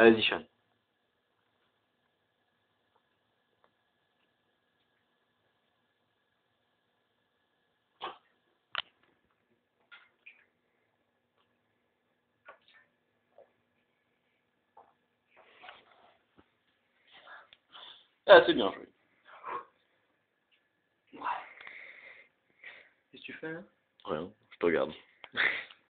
Vas-y, Sean. Ah, c'est bien joué. Qu'est-ce que tu fais là? Ouais, je te regarde.